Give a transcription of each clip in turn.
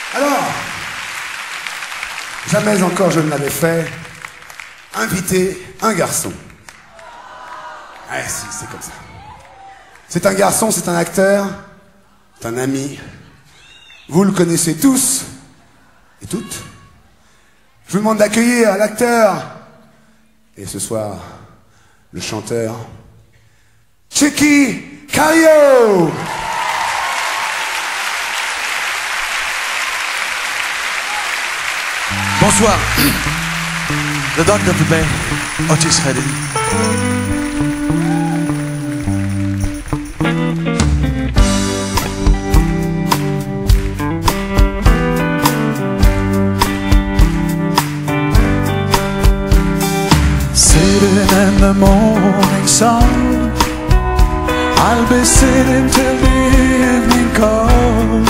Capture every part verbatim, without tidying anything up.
Alors, jamais encore je ne l'avais fait, inviter un garçon. Ouais, si, c'est comme ça. C'est un garçon, c'est un acteur, c'est un ami. Vous le connaissez tous et toutes. Je vous demande d'accueillir l'acteur et ce soir, le chanteur, Checky Cario. Bonsoir. The Doctor today, Otis Redding. Sitting in the morning sun, I'll be sitting till the evening comes,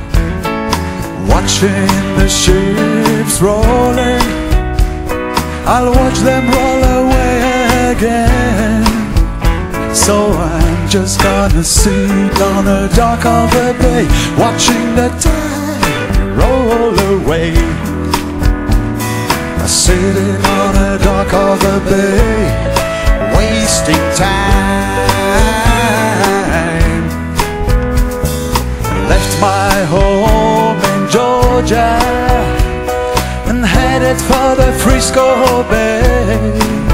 watching the ships rolling. I'll watch them roll away again. So I'm just gonna sit on the dock of the bay, watching the tide roll away. Sitting on the dock of the bay, wasting time. Left my home in Georgia and headed for the Frisco Bay.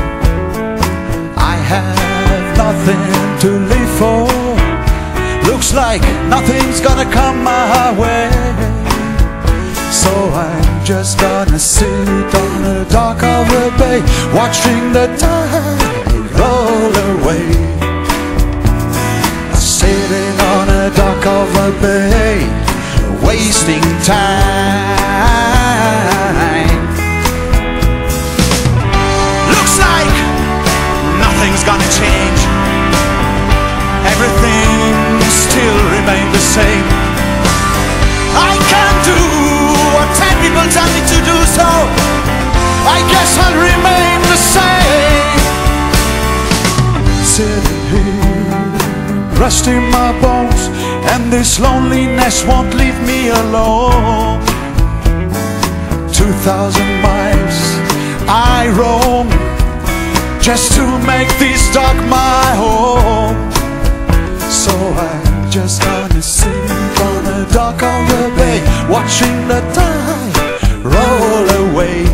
I have nothing to live for. Looks like nothing's gonna come my way. So I'm just gonna sit on the dock of the bay, watching the tide roll away. Sitting on the dock of the bay, wasting time. Looks like nothing's gonna change. Everything still remains the same. I can't do what ten people tell me to do, so I guess I'll remain the same. Sitting here, resting my bones, and this loneliness won't leave me alone. Two thousand miles I roam just to make this dock my home. So I'm just gonna sit on the dock of the bay, watching the tide roll away.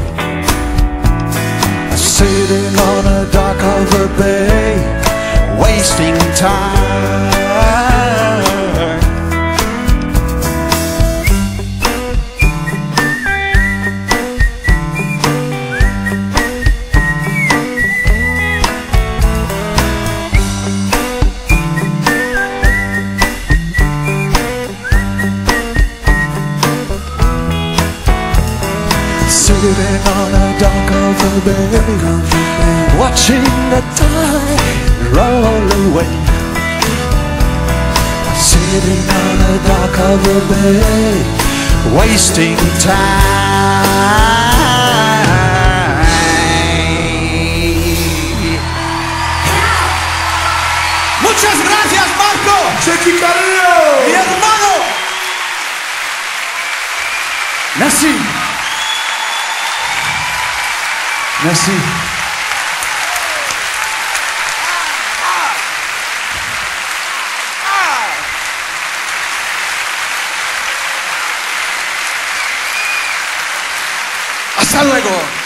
Sitting on the dock of the bay, wasting time. Sitting on the dock of the bay, watching the tide roll away. Sitting on the dock of the bay, wasting time. Muchas gracias, Marco. Checky Cario. Mi hermano. Merci. Merci. Hasta luego.